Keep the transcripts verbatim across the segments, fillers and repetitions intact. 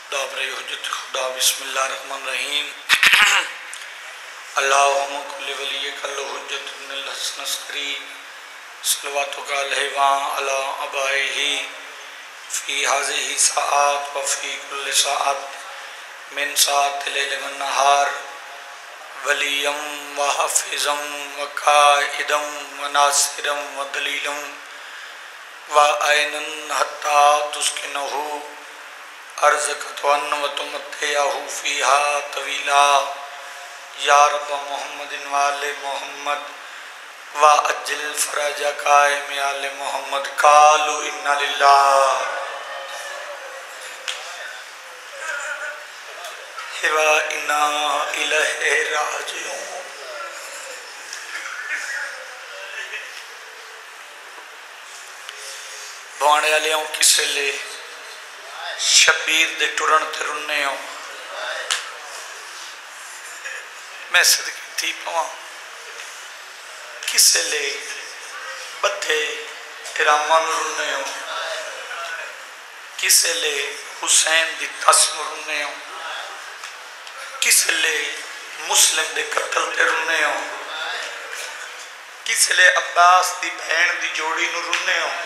دابر حجت خدا بسم اللہ الرحمن الرحیم اللہم کل ولی کل حجت ابن الحسن عسکری صلواتک علیہ وآن علی ابائہی فی حاضی ساعات وفی کل ساعت من ساعت لیل و نہار ولیم و حفظم و قائدم و ناصرم و دلیلم و اینن حتی تسکنہو ارزقت وان و تمتعہو فیہا طویلا یا رب محمد و آل محمد و اجل فرج قائم آل محمد قالوا انا للہ و انا الیہ راجعون۔ بوانے والیاں کسے لے شبیر دے ٹرن تے رنے ہوں میں صدقی تھی پواں کسے لے بدھے ارامان رنے ہوں کسے لے حسین دی تسم رنے ہوں کسے لے مسلم دے قتل تے رنے ہوں کسے لے عباس دی بہن دی جوڑی نو رنے ہوں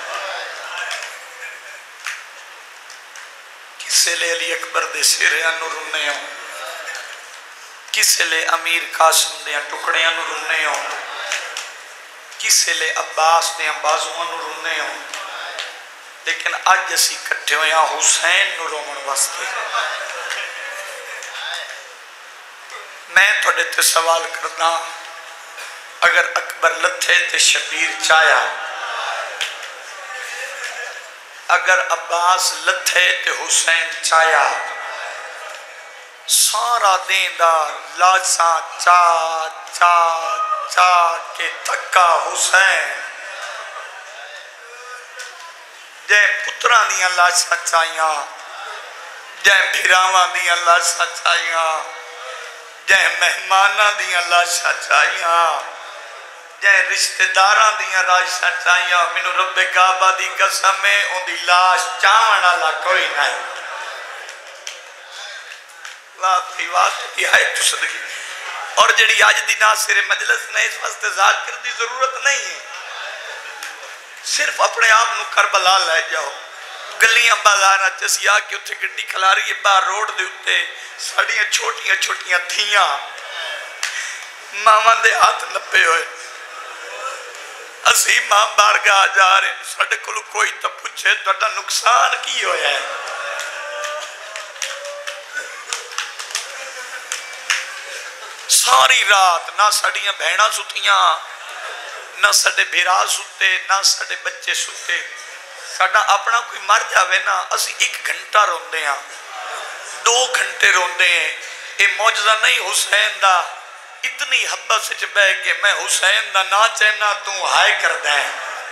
کسے لے علی اکبر دے سیریاں نو رنے ہوں کسے لے امیر قاسم دے ٹکڑیاں نو رنے ہوں کسے لے عباس دے بازوان نو رنے ہوں لیکن آج اسی کٹھے ہویا حسین نو رومن واسطے میں توڑے تے سوال کرنا اگر اکبر لتھے تے شبیر چایا اگر عباس لتھے تے حسین چایا سارا دین دا لاشاں چا چا چا کے تکا حسین جے پتران دیاں لاشاں چاہیاں جے بھیراواں دیاں لاشاں چاہیاں جے مہماناں دیاں لاشاں چاہیاں جے رشتہ داراں دیاں لاشاں چاہیاں منو رب کعبہ دی قسم ہے ان دی لاش چاون والا کوئی نہیں۔ واہ بھائی واہ تو ہے تو صدقی اور جڑی آج دی ناصر مجلس نے اس واسطے ذاکر دی ضرورت نہیں ہے صرف اپنے آپ نو کربلا لے جاؤ گلیاں بازاراں چسی آ کے اتھے گڈی کھلا رہی ہے باہر روڈ دے اتے ساڑیاں چھوٹیاں چھوٹیاں دھیاں ماما دے ہاتھ نپے ہوئے اسی ماں بارگاہ جا رہے ہیں ساڑھے کلو کوئی تا پوچھے تو نقصان کی ہویا ہے ساری رات نہ ساڑیاں بہنہ ستیاں نہ ساڑے بھیرا ستے نہ ساڑے بچے ستے ساڑا اپنا کوئی مر جاوے نا اسی ایک گھنٹہ روندے ہیں دو گھنٹے روندے ہیں اے موجزہ نہیں حسین دا اتنی حبت سے چبے کہ میں حسین دا نا چہنا تو ہائے کر دیں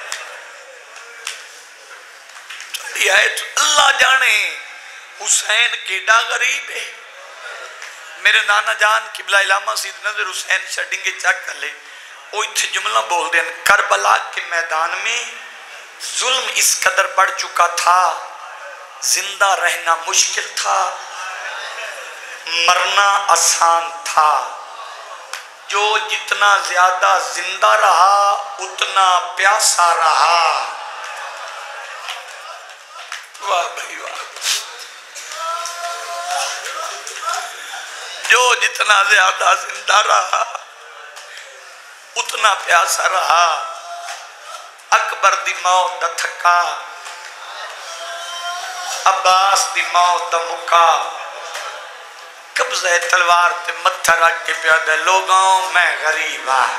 چلی آئے تو اللہ جانے حسین کیڑا غریب ہے میرے نانا جان قبلہ علامہ سید نظر حسین شڈنگے چک کر لے وہ اتھے جملہ بول دیں کربلا کے میدان میں ظلم اس قدر بڑھ چکا تھا زندہ رہنا مشکل تھا مرنا آسان تھا جو جتنا زیادہ زندہ رہا اتنا پیاسا رہا واہ بھائی واہ جو جتنا زیادہ زندہ رہا اتنا پیاسا رہا اکبر دی موت دا تھکا عباس دی موت دا مکا قبضہ تلوار تے متھا رکھ کے پیادہ لوگوں میں غریب آ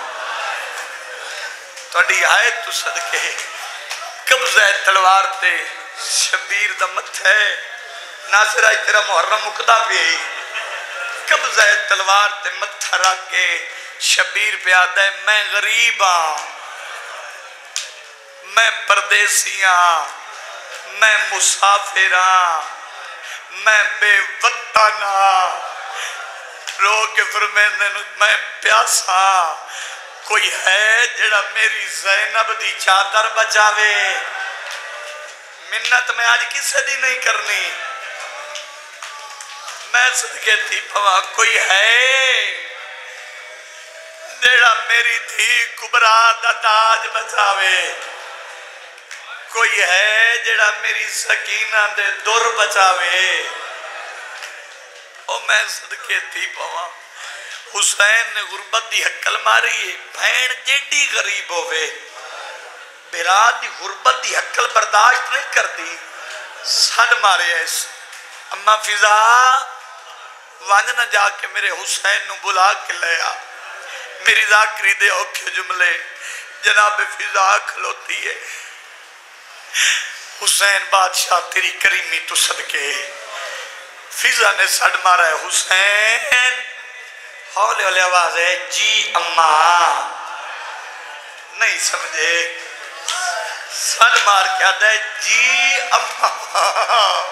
توڑی آئے تو صدقے قبضہ تلوار تے شبیر دا متھا ہے ناصر آئی تیرا محرم مقدہ پہ ہی قبضہ تلوار تے متھا رکھ کے شبیر پیادہ ہے میں غریب آ میں پردیسی آ میں مسافر آ میں بے وطن آ رو کے فرمیندے میں پیاسا کوئی ہے جڑا میری زینب دی چادر بچاوے منت میں آج کسے دی نہیں کرنی میں صدقے تھی پواں کوئی ہے جیڑا میری دھی کبرا دا تاج بچاوے؟ کوئی ہے جیڑا میری سکینہ دے دور بچاوے؟ او میں صدقے تھی پواں حسین نے غربت دی حکل ماری ہے، بہن جیڈی غریب ہوئے براد دی غربت دی حکل برداشت نہیں کر دی، سڑ مارے ایسے۔ اما فضا وانج نہ جا کے میرے حسین نو بلا کے لیا، میری ذاکری دے اوکھے جملے جناب فضا کھلوتی ہے، حسین بادشاہ تیری کریمی تو صدقے۔ فضا نے سڑ مارا ہے، حسین ہولے ہولے آواز ہے جی اماں، نہیں سمجھے، سڑ مار کے آدھا ہے جی اماں،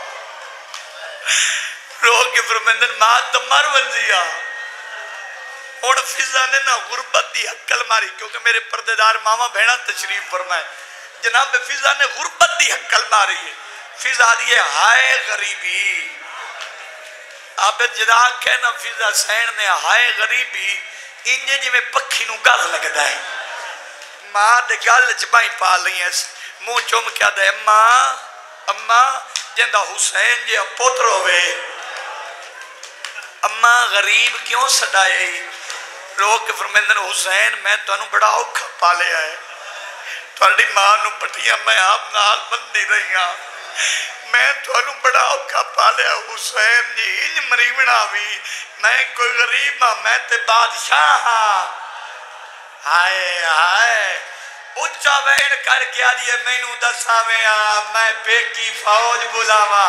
رو کے فرمیندن ماں تمہار ونزیا۔ اور فضا نے نا غربت دی حکل ماری، کیونکہ میرے پردیدار ماما بہنا تشریف فرمائے، جناب فضا نے غربت دی حکل ماری ہے۔ فضا دیئے ہائے غریبی، عابد جدا کہنا فضا سین نے ہائے غریبی انجے جی میں پکھی نو گاز لگتا ہے، ماں دے گل چبائیں پا لئی ہیں، موں چوم کیا دے اماں اماں جندہ حسین جی پوتر ہوئے، اماں غریب کیوں سڑائے؟ رو کے فرمیندن حسین میں تو انہوں بڑا اوکھا پالے آئے، توڑی ماں نو پٹیاں میں آپ نال بندی رہی ہاں، میں تو انہوں بڑا اوکھا پالے آئے حسین جی انج مریمنا بھی، میں کوئی غریب ہاں، میں تے بادشاہ ہاں۔ ہائے ہائے اچھا وین کر کے آدھئے میں نو دسا میں آ میں پیکی فوج بلاوا،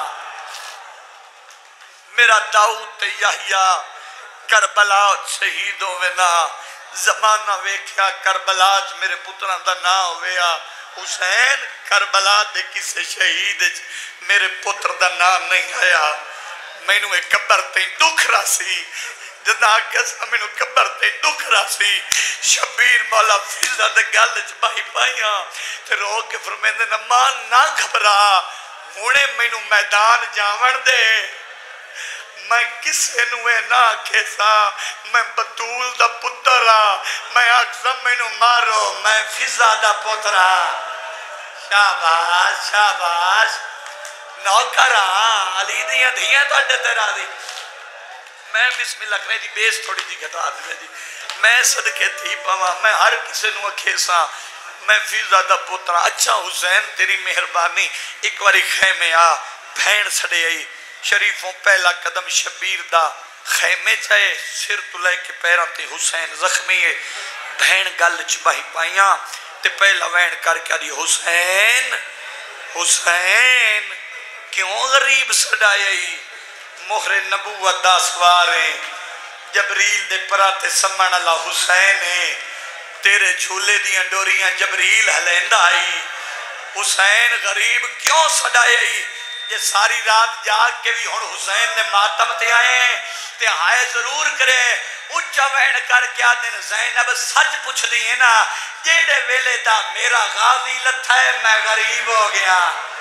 میرا داؤد یحییٰ کربلا شہیدوں میں نہ زمانہ ویکھیا کربلا میرے پتران دا نہ ہویا، حسین کربلا دے کسے شہید میرے پتر دا نام نہیں آیا، میں نو ایک قبر تے دکھ رہا سی، جدہ آگیا سا میں نو قبر تے دکھ رہا سی، شبیر مولا فضا دے گل چبائی پائیاں تے رو کے فرمیندے نمان نہ گھبرا، ہونے میں نو میدان جاون دے، میں کسے نوے نہ کھیسا، میں بطول دا پترا، میں اکثر میں نو مارو، میں فضا دا پترا۔ شاباش شاباش نوکران علی دیاں دھیاں تو اڈے تیرا دی، میں بسم اللہ کرنے دی بیس تھوڑی دی گھٹا دی دی، میں صدقے تھی پاواں، میں ہر کسے نو کھیسا، میں فضا دا پترا۔ اچھا حسین تیری مہربانی، ایک واری خیمے آ، بھین سڑے آئی، شریفوں پہلا قدم شبیر دا خیمے چاہے، سر تو لے کے پیران تے حسین زخمی ہے، بھین گل چباہی پائیاں تے پہلا وین کر کے دی حسین حسین کیوں غریب سڑائی؟ مہر نبوت دا سواریں جبریل دے پراتے سمن اللہ حسین ہے، تیرے جھولے دیاں ڈوریاں جبریل ہلیندہ آئی، حسین غریب کیوں سڑائی؟ یہ ساری رات جاگ کے بھی ہون حسین نے ماتم تے آئے ہیں تے آئے ضرور کرے، اچھا وین کر کے آدھن زینب سچ پوچھ دیئے نا، جیڑے ویلے دا میرا غازی لتھا ہے میں غریب ہو گیا۔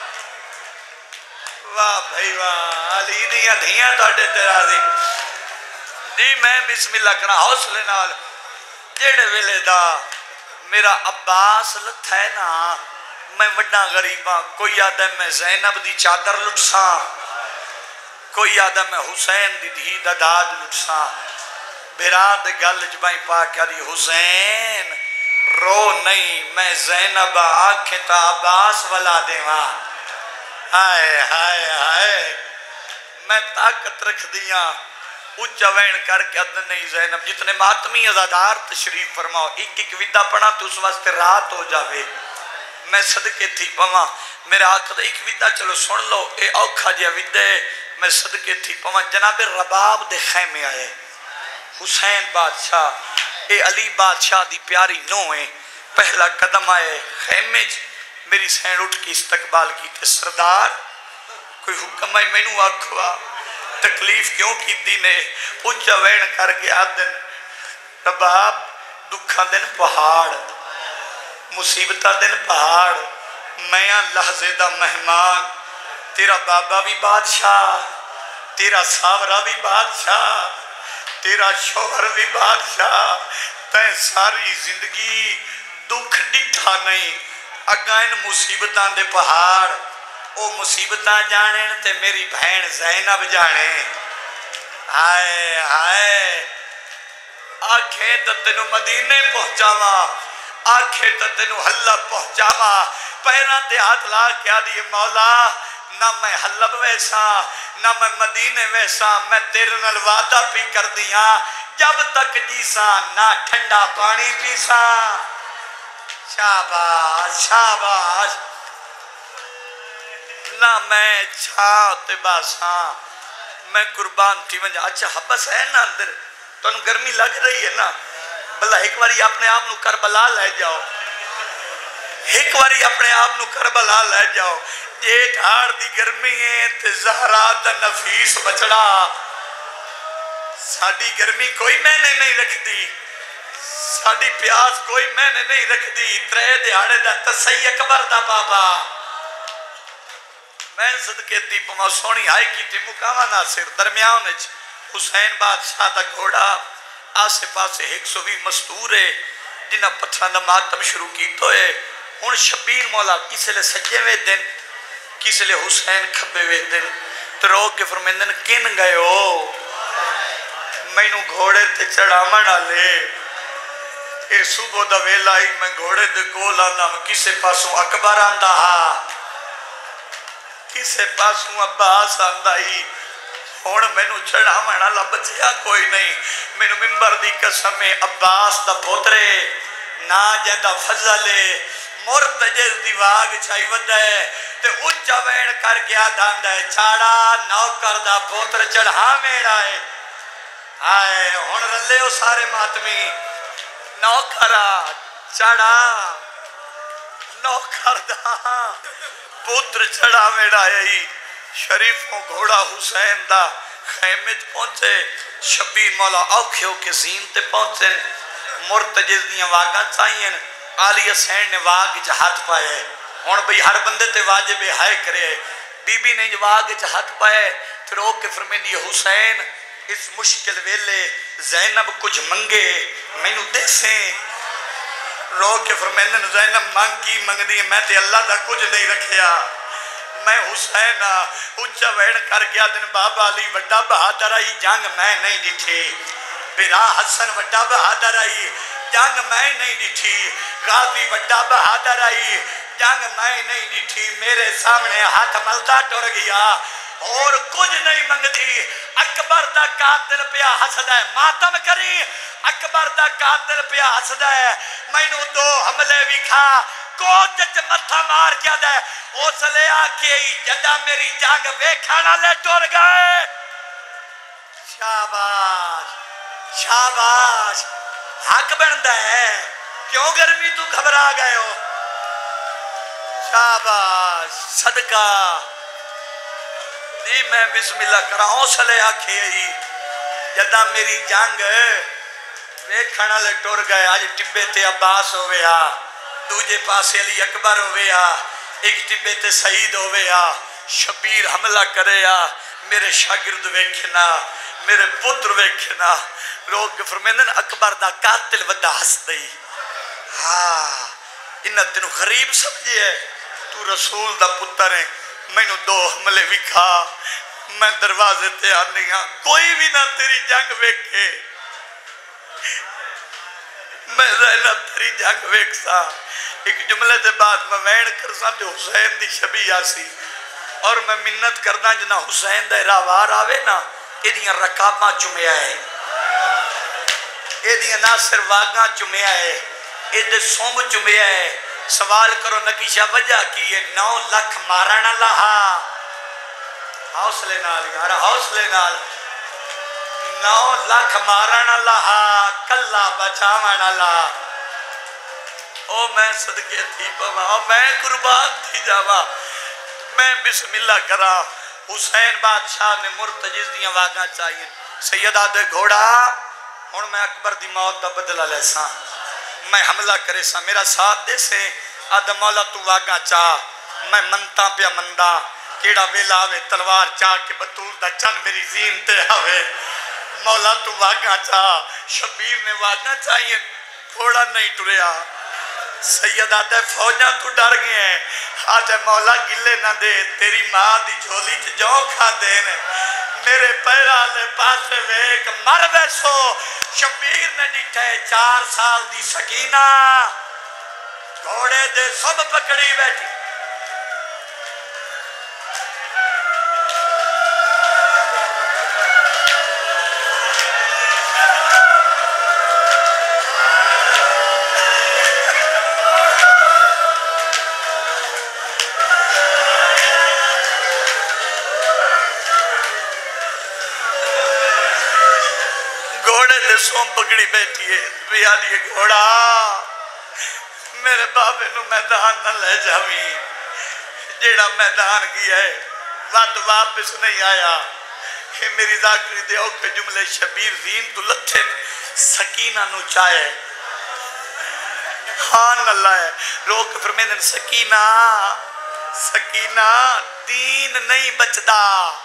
واہ بھائی واہ علی دیاں دھیاں تو اڈے تیرا دی جی، میں بسم اللہ کرنا حوصلے نال، جیڑے ویلے دا میرا عباس لتھا ہے نا میں وڈا غریباں، کوئی آدھا میں زینب دی چادر لٹساں، کوئی آدھا میں حسین دی دھی دا داد لٹساں، بھراد گل جبائیں پاک کیا دی حسین رو نہیں میں زینب آنکھیں تا عباس والا دیواں، ہائے ہائے ہائے میں طاقت رکھ دیاں، اچھا وین کر کے ادن نہیں زینب، جتنے ماتمی ازادار تشریف فرماؤ، ایک ایک ویدہ پڑھا تو اس واسطے رات ہو جاوے، میں صدقے تھی پواں، میرا آقا ایک ویدہ چلو سن لو، اے اوکھا جیا ویدہ میں صدقے تھی پواں، جناب رباب دے خیمے آئے، حسین بادشاہ اے علی بادشاہ دی پیاری نویں پہلا قدم آئے خیمے چ، میری سین اٹھ کی استقبال کی تے سردار کوئی حکم ہے میں نو آکھوا تکلیف کیوں کی دینے، اچھا وین کر کے آدن رباب دکھا دن پہاڑ مصیبتہ دن پہاڑ، میاں لحظے دا مہمان، تیرا بابا بھی بادشاہ تیرا ساورا بھی بادشاہ، تیرا شوہر بھی بادشاہ، تین ساری زندگی دکھ ڈٹھا نہیں، اگائن مصیبتان دے پہاڑ، او مصیبتان جانے تے میری بہن زینب جانے۔ آئے آئے آنکھیں تا تینو مدینے پہنچاوا، آنکھیں تا تینو حلب پہنچاوا، پیران تے ہاتھ لا کیا دیئے مولا، نہ میں حلب ویسا نہ میں مدینے ویسا، میں تیرے نال وعدہ پی کر دیا، جب تک جیسا نہ ٹھنڈا پانی پیسا۔ شاباش شاباش، نہ میں چھاتے باسا، میں قربان تھی منجا۔ اچھا حبس ہے نا اندر، تو انہوں گرمی لگ رہی ہے نا، بلہ ایک واری اپنے آپ نو کربلا لے جاؤ، ایک واری اپنے آپ نو کربلا لے جاؤ، جیٹ ہار دی گرمی ہے تے زہرا دا نفیس بچڑا، ساڑی گرمی کوئی میں نے نہیں رکھ دی، ساڑی پیاس کوئی میں نے نہیں رکھ دی، ترے دیہاڑے دا تسی اکبر دا بابا، میں صدقے دی پما سونی آئی کی تی مقامہ ناصر درمیان اچھ حسین بادشاہ دا گھوڑا آسے پاسے ایک سو بھی مستور ہے جنہ پتھران دا ماتم شروع کی تو ہے ان شبیر مولا کسے لے سجے وے دن کسے لے حسین کھبے وے دن تو رو کے فرمیندن کن گئے ہو میں نو گھوڑے تے چڑھا منا لے اے صبح دا ویلائی میں گھوڑے دے کولا نام کسے پاسوں اکبر آندہ ہاں کسے پاسوں عباس آندائی ہون میں نو چڑھا منا لا بچیا کوئی نہیں میں نو ممبر دی قسم عباس دا پوترے نا جیندہ فضلے مرتجز دی واگ چھائی ودے تے اچھا وین کر کے آدھان دے چاڑا نوکر دا پوتر چڑھا میڑا ہے آئے ہون رلے ہو سارے ماتمی نوکرہ چڑھا نوکر دا پوتر چڑھا میڑا ہے شریفوں گھوڑا حسین دا خیمت پہنچے شبیر مولا اوکھے اوکھے زین تے پہنچے مرتجز دیاں واگاں چاہئیں آلی حسین نے واگ جا ہاتھ پائے ہون بھئی ہر بندے تے واجب ہائے کرے بی بی نے واگ جا ہاتھ پائے پھر اوکے فرمین یہ حسین اس مشکل ویلے زینب کچھ منگے میں نو دے سیں رو کے فرمین زینب مانگ کی منگ دی میں تے اللہ دا کچھ نہیں رکھیا میں حسین اچھا وین کر گیا دن بابا علی وڈا بہادر آئی جنگ میں نہیں ڈٹھی برا حسن وڈا بہادر آئی جنگ میں نہیں ڈٹھی غازی وڈا بہادر آئی جنگ میں نہیں ڈٹھی میرے سامنے ہاتھ ملتا ٹور گیا اور کچھ نہیں منگتی اکبر دا قاتل پیا حسد ہے ماتم کری اکبر دا قاتل پیا حسد ہے میں نو دو حملے بھی کھا کوچ چچ متھا مار کیا دے اس لے آکے جدہ میری جنگ ویکھانا لے ٹور گئے شاباش شاباش حق بندہ ہے کیوں گرمی تو گھبرا گئے ہو شاباش صدقہ دی میں بسم اللہ کراؤں سلے آکھے ہی جدہ میری جنگ ویکھانا لے ٹور گئے آج ٹبے تے عباس ہوئے ہاں دوجے پاسے علی اکبر ہوئے ہاں ایک ٹبے تے سعید ہوئے ہاں شبیر حملہ کرے ہاں میرے شاگرد ویکھنا میرے پتر ویکھنا روک کے فرمیندن اکبر دا قاتل ودا ہس دئی ہاں انہا تینو غریب سمجھے ہے تو رسول دا پتر ہے میں نو دو حملے بھی کھا میں دروازے تے آنی ہاں کوئی بھی نہ تیری جنگ ویکھے میں زینب تیری جنگ ویکھسا ایک جملے دے بعد میں وین کرسا تے حسین دی شبیہ سی اور میں منت کرنا جنا حسین دے راوار آوے نا ایدیاں رکاباں چمیا ہے ایدیاں ناصر واگاں چمیا ہے ایدے سوم چمیا ہے سوال کرو نکیشہ وجہ کی یہ نو لکھ مارنا لہا حوصلے نال یار حوصلے نال نو لکھ مارنا لہا کلا بچاونا لہا او میں صدقے تھی پوا او میں قربان تھی جاوا میں بسم اللہ کرا حسین بادشاہ نے مرتجز دیاں واگاں چاہیے سیدہ دے گھوڑا ہون میں اکبر دی موت دا بدلہ لے ساں میں حملہ کرے سا میرا ساتھ دے سے آدھا مولا تو واگاں چاہ میں منتا پیا مندہ کیڑا ویلا آوے تلوار چاہ کے بطور دا چند میری زین تے آوے مولا تو واگاں چاہ شبیر نے واگاں چاہیے گھوڑا نہیں ٹریا سید آدھے فوجاں تو ڈر گئے ہیں آدھے مولا گلے نہ دے تیری ماں دی جھولی چ جو کھا دینے میرے پیرا لے پاسے ویک مر ویسو شبیر نے ڈٹھے چار سال دی سکینہ گھوڑے دے سب پکڑی بیٹھی سوم پکڑی بیٹھی ہے بھی آدھی گھوڑا میرے بابے نو میدان نہ لے جاویں جیڑا میدان گیا ہے وقت واپس نہیں آیا کہ میری ذاکری دے اوکے جملے شبیر زین تو لتھے سکینہ نو چاہے خان اللہ ہے روک فرمیدن سکینہ سکینہ دین نہیں بچدا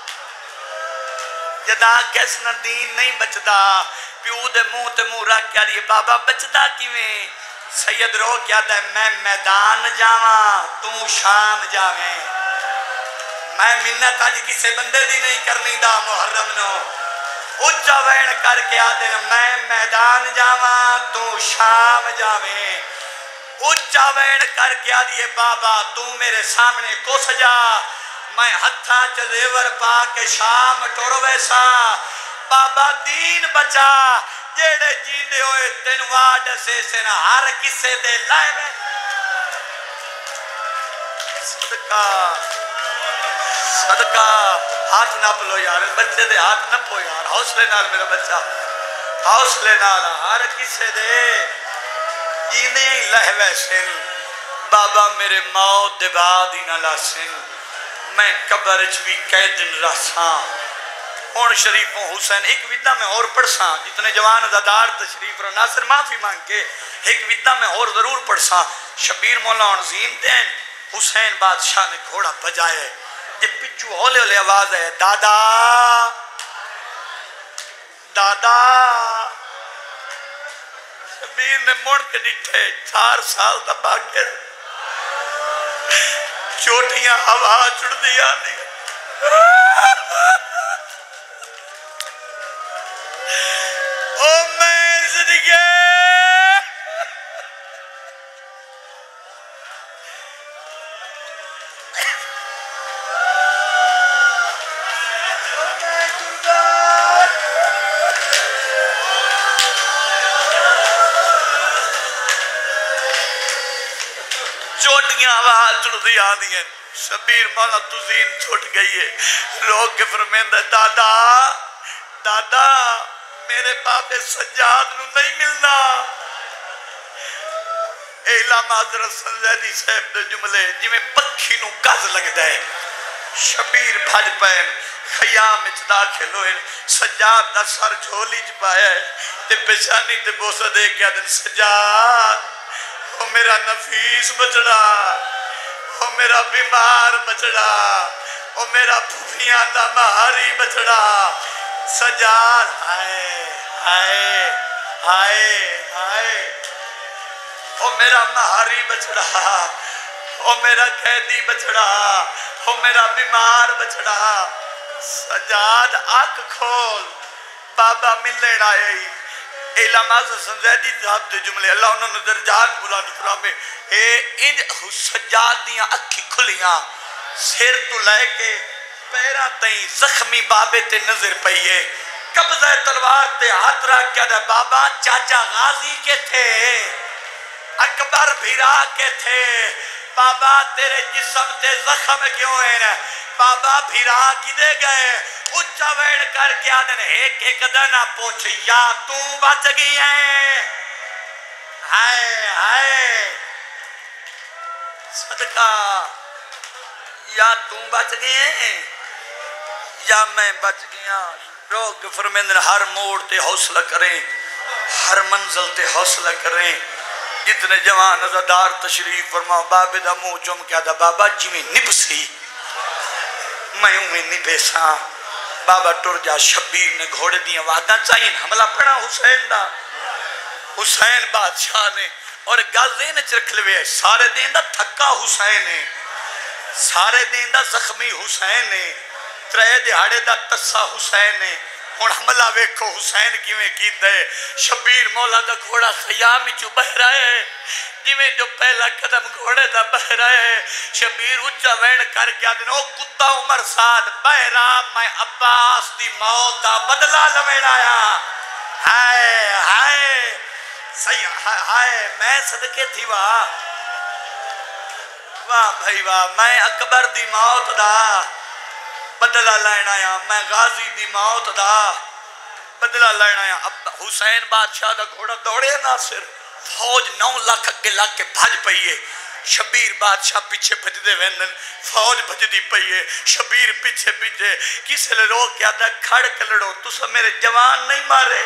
جدا کیسنا دین نہیں بچدا پیو دے منہ تے منہ رکھ کے آدھی بابا بچدا کیویں سید رو کیا دے میں میدان جاواں تو شام جاویں میں منت آج کسے بندے دی نہیں کرنی دا محرم نو اچھا وین کر کے آدھے میں میدان جاواں تو شام جاویں اچھا وین کر کے آدھے بابا تو میرے سامنے کو سجا میں ہتھا چزیور پا کے شام ٹورو ویسا بابا دین بچا جیڑے جیندے ہوئے تنواد سے سن ہر کسے دے لائے میں صدقہ صدقہ ہاتھ نہ پلو یار بچے دے ہاتھ نہ پو یار حوصلے نال میرا بچہ حوصلے نال ہر کسے دے جیندے ہی لہوے سن بابا میرے موت دے بعد ہی نہ لاسن میں قبر چوی کئی دن رہساں ہون شریفوں حسین ایک ویدہ میں اور پڑھساں جتنے جوان ازادار تشریف رو ناصر معافی مانگ کے ایک ویدہ میں اور ضرور پڑھساں شبیر مولا عظیم دین حسین بادشاہ نے گھوڑا بجائے جب پچھو ہولے ہولے آواز ہے دادا دادا شبیر نے مڑ کے ڈٹھے چار سال دبا کے چوٹیاں ہوا چڑ دیا نہیں او میں زندگی چوٹیاں آواز چڑھ دی آدھی ہیں شبیر مولا تزین چھوٹ گئی ہے روک کے فرمیندہ دادا دادا میرے باپے سجاد نو نہیں ملنا اعلام حضرت سنزیدی صاحب دے جملے جی میں پکھی نو گز لگ دائے شبیر بھج پہن خیام اچ داخل ہوئے سجاد دا سر جھولی چ پایا ہے تے پیشانی تے بوسہ دے کے آدھن سجاد او میرا نفیس بچڑا او میرا بیمار بچڑا او میرا پھوپیاں دا مہاری بچڑا سجاد ہائے ہائے ہائے ہائے او میرا مہاری بچڑا او میرا قیدی بچڑا او میرا بیمار بچڑا سجاد آنکھ کھول بابا ملنے آئے اعلام حضرت سنزیدی صاحب دے جملے اللہ انہوں نے درجات بلند فرمائے اے ان سجاد دیاں اکھی کھلیاں سیر تو لے کے پیرا تئیں زخمی بابے تے نظر پئیے قبضہ تلوار تے ہاتھ رکھ کے دے بابا چاچا غازی کے تھے اکبر بھیرا کے تھے بابا تیرے جسم تے زخم کیوں ہیں بابا بھیرا کی دے گئے اچھا ویڑ کر کے آدھن ایک ایک دنہ پوچھ یا تو بچ گئی ہیں ہائے ہائے صدقہ یا تو بچ گئی ہیں یا میں بچ گیا روک فرمیندن ہر موڑ تے حوصلہ کریں ہر منزل تے حوصلہ کریں جتنے جوان ازادار تشریف فرماؤ بابے دا منہ چوم کیا دا بابا جی میں نپسی میں ہوں نہیں بیسا بابا ٹر جا شبیر نے گھوڑے دیا وعدہ چاہین حملہ پڑا حسین دا حسین بادشاہ نے اور گل دین چرکھ لوے سارے دین دا تھکا حسین ہے سارے دین دا زخمی حسین ہے ترے دہاڑے دا تسا حسین ہے ہن حملہ ویکھو حسین کیویں کیتا ہے شبیر مولا دا گھوڑا خیام چو بہ رہا ہے جویں جو پہلا قدم گھوڑے دا بہ رہا ہے شبیر اچھا وین کر کے آدھن او کتا عمر ساد بہ رہا میں عباس دی موت دا بدلہ لوین آیا ہائے ہائے صحیح ہائے میں صدقے تھی واہ واہ بھائی واہ میں اکبر دی موت دا بدلہ لائن آیا میں غازی دی موت دا بدلہ لائن آیا اب حسین بادشاہ دا گھوڑا دوڑے ناصر فوج نو لاکھ اگے لاکھ کے بھج پئیے شبیر بادشاہ پیچھے بھج دے ویندن فوج بھج دی پئیے شبیر پیچھے پیچھے کس لئے روک کیا دا کھڑ کے لڑو تو سب میرے جوان نہیں مارے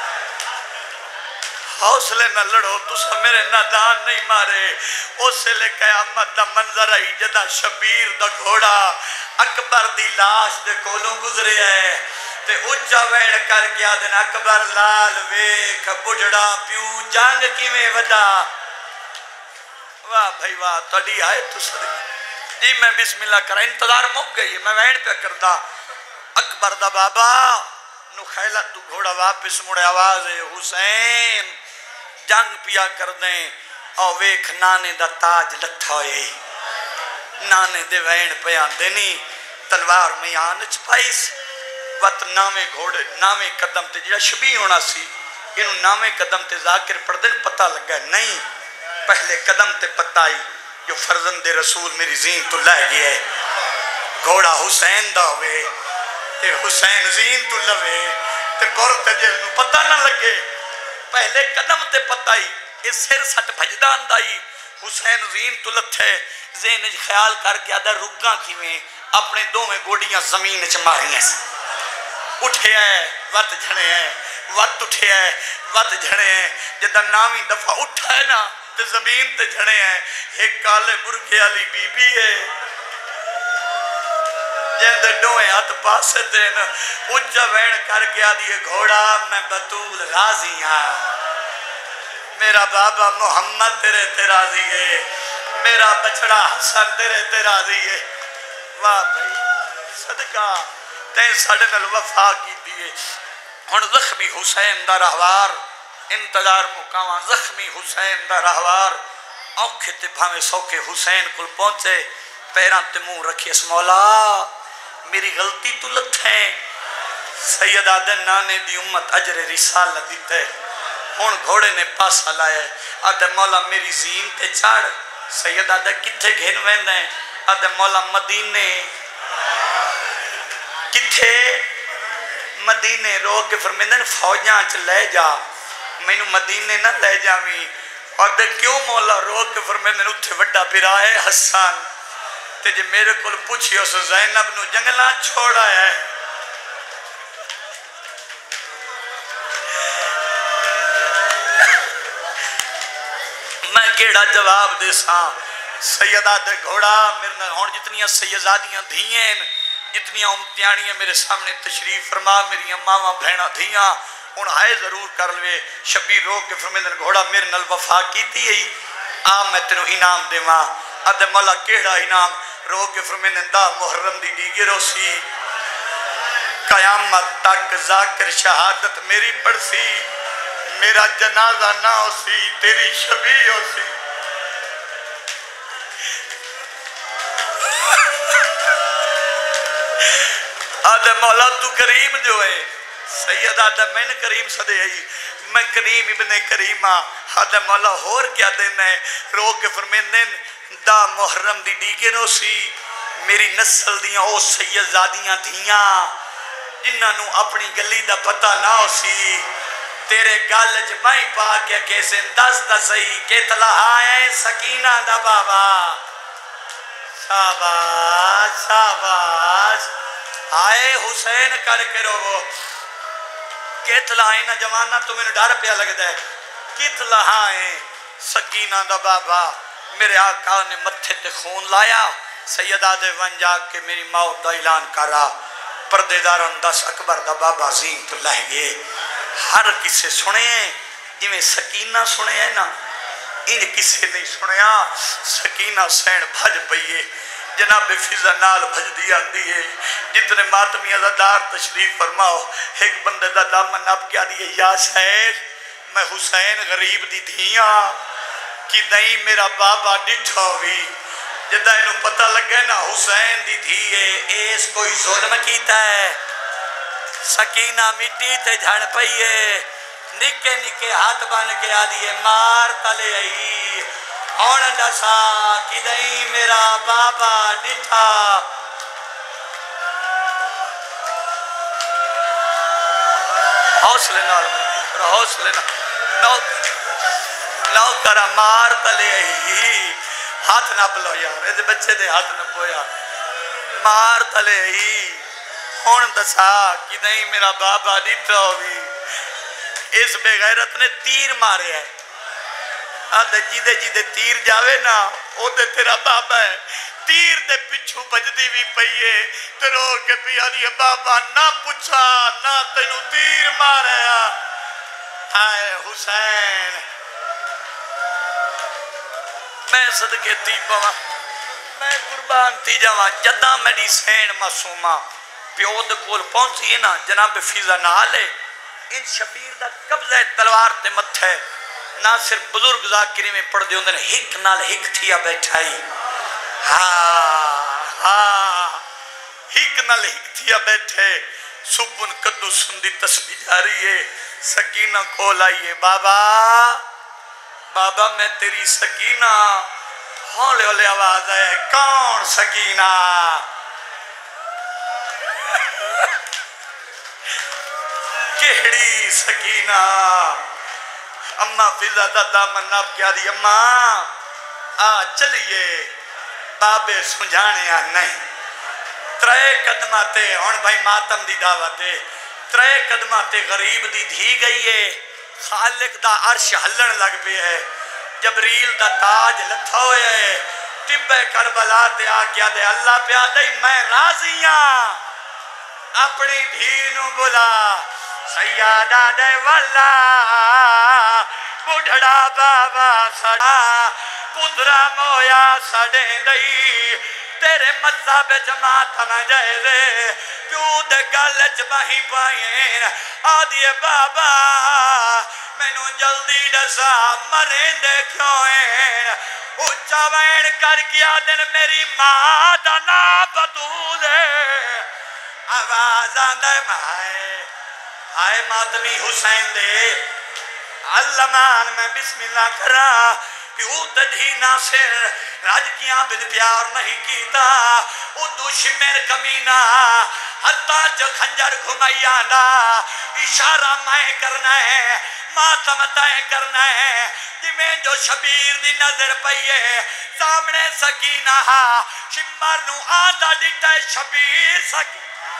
حوصلے نہ لڑو تو سب میرے نادان نہیں مارے اسے لے قیامت دا منظر آئی جدا شبیر دا گھوڑا اکبر دی لاش دے کولوں گزرے ہے تے اچھا وین کر گیا دن اکبر لال ویکھ بجڑا پیو جانگ کی میں ودا واہ بھائی واہ تڑی آئے تو صدق جی میں بسم اللہ کرا انتظار مک گئی میں وین پہ کردہ اکبر دا بابا نو خیلہ تو گھوڑا واپس مڑے آواز ہے حسین جنگ پیا کر دیں او ویکھ نانے دا تاج لتھا ہوئے نانے دے وین پیان دینی تلوار میں آنچ پائیس وقت نامے گھوڑے نامے قدم تے جڑا شبی ہونا سی انہوں نامے قدم تے ذاکر پڑھ دن پتہ لگا نہیں پہلے قدم تے پتہ آئی جو فرزند رسول میری زین تو لہ گیا ہے گھوڑا حسین دا ہوئے تے حسین زین تو لوے تے بورتے جیل نو پتہ نہ لگے پہلے قدم تے پتہ آئی اس سر سٹ بھجدان دائی حسین زین تو لتھے زین خیال کر کے آدھا رکاں کی میں اپنے دو میں گوڑیاں زمین چ ماری ہیں اٹھے ہے وقت جھنے ہیں وقت اٹھے ہے وقت جھنے ہیں جدہ نامی دفعہ اٹھا ہے نا تے زمین تے جھنے ہیں ایک کالے برکے علی بی بی ہے جندے ڈوئے ہاتھ پاسے تے نا اچھا وین کر کے آدھی گھوڑا میں بطول راضی ہاں میرا بابا محمد تیرے تے راضی ہے میرا بچڑا حسن تیرے تے راضی ہے واہ بھائی صدقہ تین ساڑھے نل وفا کی دیئے ہن زخمی حسین دا رہوار انتظار مقامہ زخمی حسین دا رہوار اوکھے تے بھامے سوکے حسین کل پہنچے پیران تے منہ رکھی اس مولا میری غلطی تو لتھیں سید آدھن نانے دی امت اجر رسالہ دیتے ہن گھوڑے نے پاسا لائے آدھے مولا میری زین تے چاڑ سید آدھے کتھے گھن ویندیں آدھے مولا مدینے کتھے مدینے رو کے فرمیندن فوجاں چ لے جا میں نو مدینے نہ لے جاویں اور دے کیوں مولا رو کے فرمیندن اتھے وڈا برا ہے حسان تے جے میرے کل پوچھی اس زینب نو جنگلہ چھوڑا ہے میں کیڑا جواب دے ساں سیدہ دے گھوڑا میرے ہون جتنیاں سیدادیاں دھیئیں جتنیاں امتیانیاں میرے سامنے تشریف فرما میری ماما بھینا دھیاں ان آئے ضرور کر لوے شبیر رو کے فرمیندن گھوڑا میرے نل وفا کیتی ہے آ میں تینو انعام دے ماں ادھے مولا کیڑا انعام رو کے فرمیندن دا محرم دی دیگے رو سی قیامت تک ذاکر شہادت میری پڑھ سی میرا جنازہ نہ ہو سی تیری شبیہ ہو سی آدھے مولا تو کریم جو ہے سید آدھے میں نے کریم صدے آئی میں کریم ابن کریمہ آدھے مولا ہور کیا دینا ہے رو کے فرمیندن دا محرم دی دیگے نو سی میری نسل دیاں او سید زادیاں دھیاں جنہاں نو اپنی گلی دا پتہ نہ ہو سی تیرے گالج مائی پا کے کیسے دس دا صحیح کتلا آئے سکینہ دا بابا شاباش شاباش آئے حسین کر کے رو کتلا آئے نا جمانہ تو میں نے ڈر پیا لگ دے کتلا آئے سکینہ دا بابا میرے آقا نے متھے تے خون لایا سیدہ دے ون جا کے میری موت دا اعلان کرا پردے دارن دس اکبر دا بابا زین تو لہ گئے ہر کسے سنے جی میں سکینہ سنے ہے نا ان کسے نہیں سنیا سکینہ سین بھج پئیے جناب فضا نال بھج دیا دیئے جتنے ماتمی ازادار تشریف فرماؤ ایک بندے دا دامن اب کیا دیئے یا شیخ میں حسین غریب دی دھیاں کی دائیں میرا بابا ڈٹھا ہوئی جدہ انہوں پتہ لگے نا حسین دی دھیے ایس کوئی ظلم کیتا ہے سکینہ مٹی تے جھڑ پئیے نکے نکے ہاتھ بن کے آدھیے مار تلے آئی اور دسا کی دائیں میرا بابا ڈٹھا حوصلے نال حوصلے نال نو کرا مار تلے آئی ہاتھ نہ پلو یار ایسے بچے دے ہاتھ نہ پویا مار تلے آئی ہون دسا کی دائیں میرا بابا ڈٹھا ہوئی اس بے غیرت نے تیر مارے ہے آدھے جیدے جیدے تیر جاوے نا او دے تیرا بابا ہے تیر دے پچھو بجدی بھی پئیے تیرو کے پیا دیئے بابا نہ پچھا نہ تینو تیر مارے آئے حسین میں صدقے تی پوا میں قربان تی جاواں جدہ میڈی سین معصومہ پیود کول پہنچی ہے نا جناب فیضا نالے ان شبیر دا قبضہ تلوار تے متھے نہ صرف بزرگ ذاکری میں پڑھ دے اندر ہک نال ہک تھیا بیٹھائی ہاں ہاں ہک نال ہک تھیا بیٹھے سبن قدو سندی تسبیح جاری ہے سکینہ کھول آئیے بابا بابا میں تیری سکینہ ہولے ہولے آواز ہے کون سکینہ کہڑی سکینہ اماں فضا دا دامن ناب کیا دی اماں آ چلیے بابے سنجھانے آ نہیں ترے قدماتے ہون بھائی ماتم دی دعوتے ترے قدماتے غریب دی دھی گئی ہے خالق دا عرش ہلن لگ پہ ہے جبریل دا تاج لتھا ہوئے ہے ٹبے کربلا تے آ کیا دے اللہ پہ آ دے میں راضیاں اپنی دھینوں بلا سیادہ دے والا بڑھڑا بابا سڑا پترا مویا سڑیں دئی تیرے مذہب جماعت میں جائے دے پیو دے گلچ بہی پائیں آدھیے بابا میں نو جلدی ڈسا مریں دے کیوئیں اچھا وین کر کیا دن میری ماں دانا بدولے آواز آندے مائے آئے ماتمی حسین دے اللہ مان میں بسم اللہ کرا پیو تدھی ناصر راج کیا بد پیار نہیں کیتا ادو شمیر کمینہ حتیٰ جو خنجر گھمائی آنا اشارہ میں کرنا ہے ماتم تائیں کرنا ہے جمیں جو شبیر دی نظر پئیے سامنے سکینہ شمار نو آدھا دیتا ہے شبیر سکینہ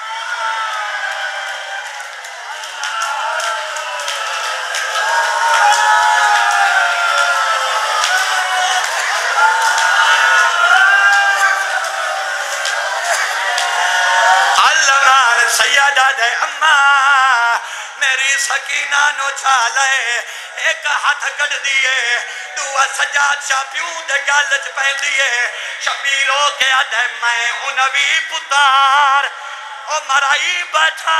سیادہ دے اماں میری سکینہ نو چالے ایک ہاتھ گڑ دیئے دعا سجاد شاہ پیوں دے گالج پہن دیئے شبیروں کے آدھے میں انوی پتار او مرائی بچھا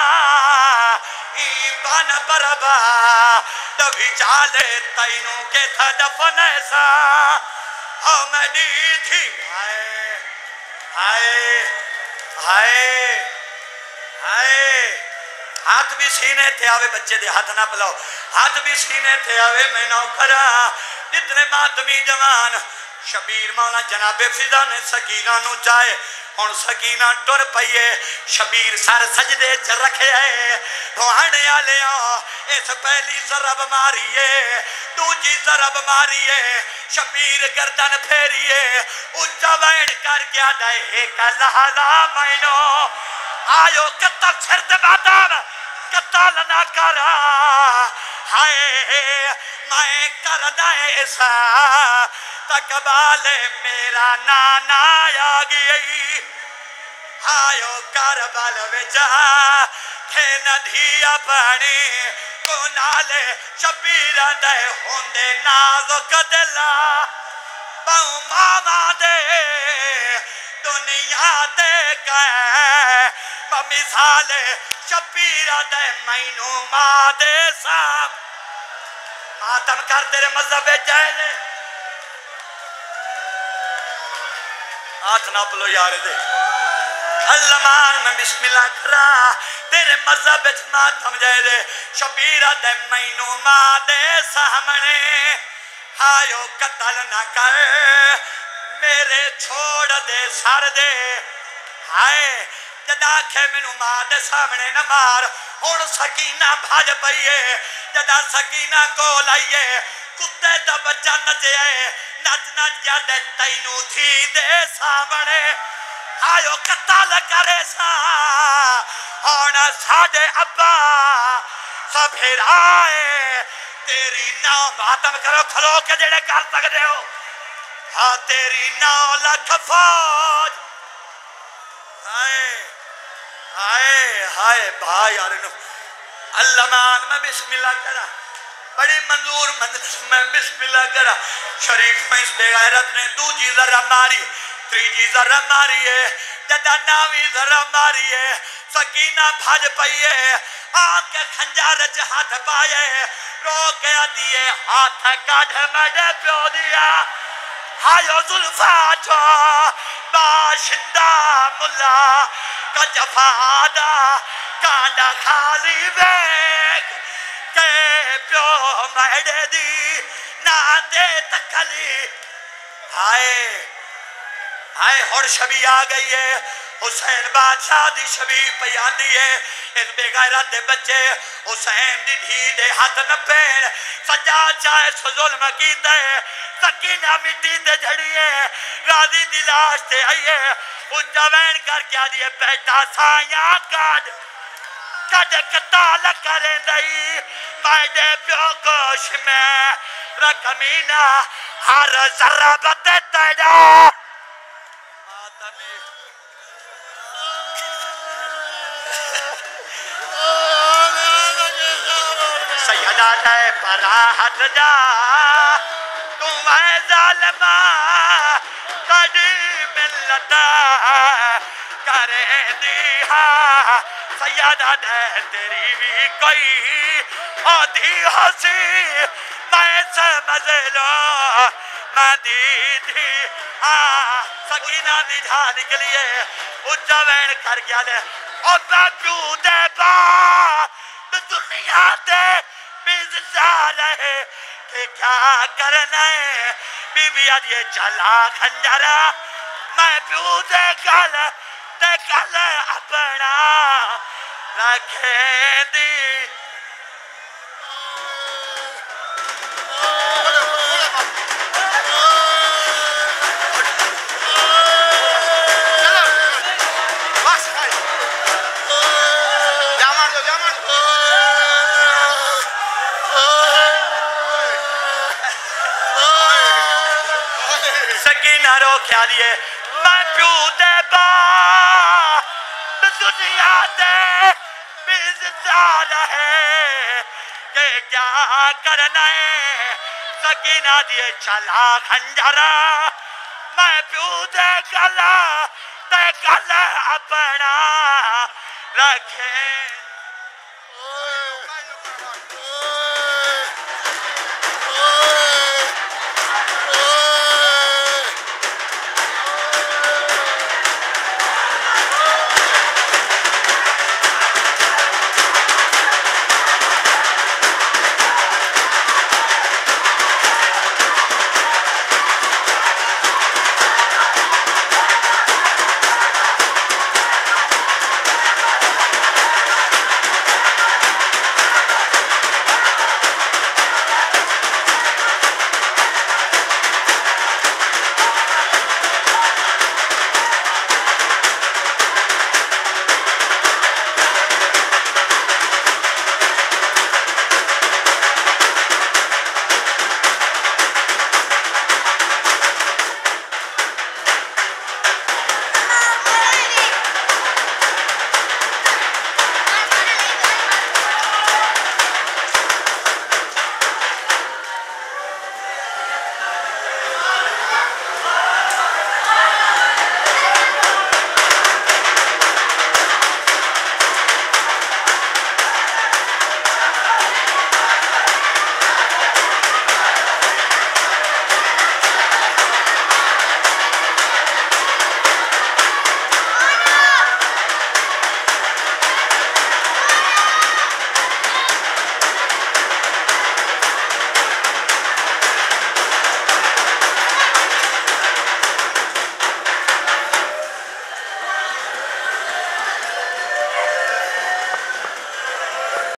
ایبان بربا دبی چالے تینوں کے تھا دفن ایسا ہاں میں دی تھی آئے آئے آئے آئے ہاتھ بھی سینے تھے آوے بچے دے ہاتھ نہ پلاؤ ہاتھ بھی سینے تھے آوے میں نو کرا جتنے ماتمی جوان شبیر مولا جناب فضا نے سکینہ نو چاہے ہون سکینہ ٹر پئیے شبیر سر سجدے چ رکھے ہے بھانے آلے ہوں اس پہلی ضرب ماریے دوجی ضرب ماریے شبیر گردن پھیریے اچھا وین کر کیا دائے ایک لہلا مینو آیو قتل چھرد بادان قتل نہ کرا ہائے میں کرنا ایسا تقبال میرا نانا آ گئی آیو کربل وچا تھے ندھیا پانی کو نالے شبیر دے ہوندے نازک دلا باؤں ماما دے دنیا دے کہے مثال شبیر دے مینو ماں دے صاحب ماتم کر تیرے مذہب جائے دے آٹھ نہ پلو یار دے اللہ مان میں بسم اللہ کرا تیرے مذہب ماتم جائے دے شبیر دے مینو ماں دے سامنے آیو قتل نہ کر میرے چھوڑ دے سر دے ہائے جدا کھے منو ماں دے سامنے نہ مار ہون سکینہ بھاج پئیے جدا سکینہ کو لائیے کتے دا بچہ نچے نچ نچ جادے تینو تھی دے سامنے آیو قتل کرے سا ہون ساڑے ابا سب ہرائے تیری ناؤ باتم کرو کھلو کے جڑے کر سکتے ہو ہاں تیری ناؤ لکھ فوج ہائے ہائے ہائے بھائی آرنو اللہ مان میں بسم اللہ کرا بڑی منظور مجلس میں بسم اللہ کرا شریف میں اس بے غیرت نے دو جی ذرہ ماری تری جی ذرہ ماری ہے جدہ ناوی ذرہ ماری ہے سکینہ بھاج پئیے آنکھ کے کھنجار چ ہاتھ پائے رو کے دیئے ہاتھ کاڑھ مڈے پیو دیا ہائیو ظلفہ چو باشندہ ملا کا جفادہ کانڈا خالی بیگ کے پیو مڈے دی نا دے تکلی ہائے ہائے ہون شبی آ گئی ہے حسین بادشاہ دی شبی پیان دیئے اس بے غیرت دے بچے حسین دی دھی دے ہاتھ نہ پین سجا چاہے سو ظلم کیتا ہے سکینہ مٹی دے جھڑیے راضی دلاش تے آئیے اچھا وین کر کیا دیئے بیٹا سائیاں کاڑ کڑ کتال کریں دئی مائدے پیو کوش میں رکھمینہ ہر ذرہ بتے تیڑا سیدہ لے پراہت جا تم اے ظالمہ کڑی ملتا کریں دیہا سیدہ لے تیری بھی کوئی آدھی حسی میں سمجھ لو میں دی تھی سکینہ دی جھا نکلیے اچھا وین کر گیا لے اور میں پیو دے با دنیا دے بیزا رہے کہ کیا کرنا ہے بی بی آج یہ چلا کھنجرہ میں پیو دے کل دے کل اپنا رکھیں دی سکینہ رو کیا دیئے میں پیو دے با دنیا دے بیزدہ رہے کہ کیا کرنا ہے سکینہ دیئے چلا کھنجرہ میں پیو دے گلا دے گلا اپنا رکھیں